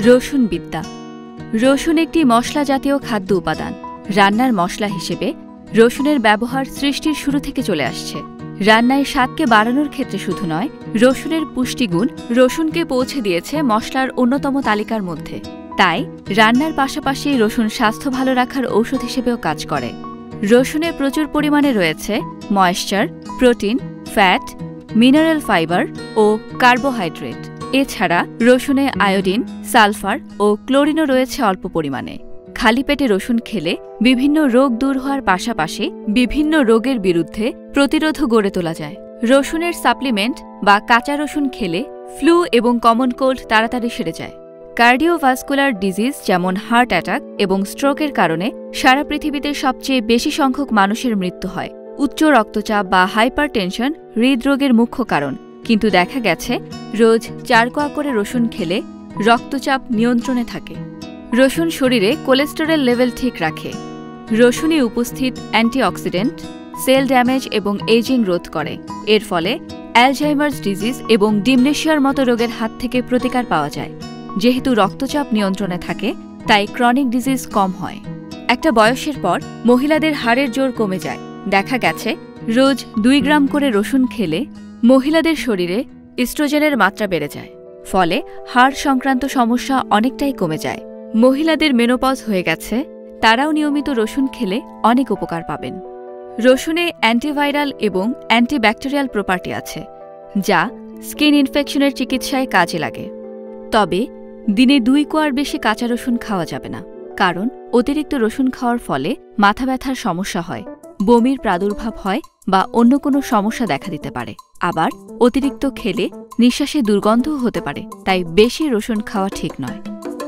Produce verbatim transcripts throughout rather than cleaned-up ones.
রসুন বিদ্যা। রসুন একটি মশলা জাতীয় খাদ্য উপাদান। রান্নার মশলা হিসেবে রসুনের ব্যবহার সৃষ্টির শুরু থেকে চলে আসছে। রান্নায় স্বাদকে বাড়ানোর ক্ষেত্রে শুধু নয়, রসুনের পুষ্টিগুণ রসুনকে পৌঁছে দিয়েছে মশলার অন্যতম তালিকার মধ্যে। তাই রান্নার পাশাপাশি রসুন স্বাস্থ্য ভালো রাখার ঔষধ হিসেবেও কাজ করে। রসুনে প্রচুর পরিমাণে রয়েছে moisture, protein, fat, mineral fibre ও কার্বোহাইড্রেট। এছাড়া রসুনে আয়োডিন, সালফার ও ক্লোরিনও রয়েছে অল্প পরিমাণে। খালি পেটে রসুন খেলে বিভিন্ন রোগ দূর হওয়ার পাশাপাশি বিভিন্ন রোগের বিরুদ্ধে প্রতিরোধও গড়ে তোলা যায়। রসুনের সাপ্লিমেন্ট বা কাঁচা রসুন খেলে ফ্লু এবং কমন কোল্ড তাড়াতাড়ি সেরে যায়। কার্ডিওভাস্কুলার ডিজিজ যেমন হার্ট অ্যাটাক এবং স্ট্রোকের কারণে সারা পৃথিবীতে সবচেয়ে বেশি সংখ্যক মানুষের মৃত্যু হয়। উচ্চ রক্তচাপ বা হাইপারটেনশন হৃদরোগের মুখ্য কারণ, কিন্তু দেখা গেছে রোজ চার কোয়া করে রসুন খেলে রক্তচাপ নিয়ন্ত্রণে থাকে। রসুন শরীরে কোলেস্টেরল লেভেল ঠিক রাখে। রসুনে উপস্থিত অ্যান্টিঅক্সিডেন্ট সেল ড্যামেজ এবং এজিং রোধ করে। এর ফলে অ্যালঝাইমার্স ডিজিজ এবং ডিমনেশিয়ার মতো রোগের হাত থেকে প্রতিকার পাওয়া যায়। যেহেতু রক্তচাপ নিয়ন্ত্রণে থাকে, তাই ক্রনিক ডিজিজ কম হয়। একটা বয়সের পর মহিলাদের হাড়ের জোর কমে যায়। দেখা গেছে রোজ দুই গ্রাম করে রসুন খেলে মহিলাদের শরীরে ইস্ট্রোজেনের মাত্রা বেড়ে যায়। ফলে হাড় সংক্রান্ত সমস্যা অনেকটাই কমে যায়। মহিলাদের মেনোপজ হয়ে গেছে, তারাও নিয়মিত রসুন খেলে অনেক উপকার পাবেন। রসুনে অ্যান্টিভাইরাল এবং অ্যান্টিব্যাকটেরিয়াল প্রপার্টি আছে, যা স্কিন ইনফেকশনের চিকিৎসায় কাজে লাগে। তবে দিনে দুই কোয়ার বেশি কাঁচা রসুন খাওয়া যাবে না, কারণ অতিরিক্ত রসুন খাওয়ার ফলে মাথা ব্যথার সমস্যা হয়, বমির প্রাদুর্ভাব হয় বা অন্য কোনো সমস্যা দেখা দিতে পারে। আবার অতিরিক্ত খেলে নিঃশ্বাসে দুর্গন্ধও হতে পারে, তাই বেশি রসুন খাওয়া ঠিক নয়।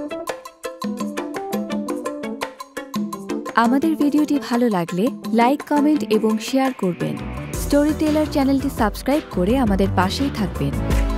আমাদের ভিডিওটি ভালো লাগলে লাইক, কমেন্ট এবং শেয়ার করবেন। স্টোরি টেলার চ্যানেলটি সাবস্ক্রাইব করে আমাদের পাশেই থাকবেন।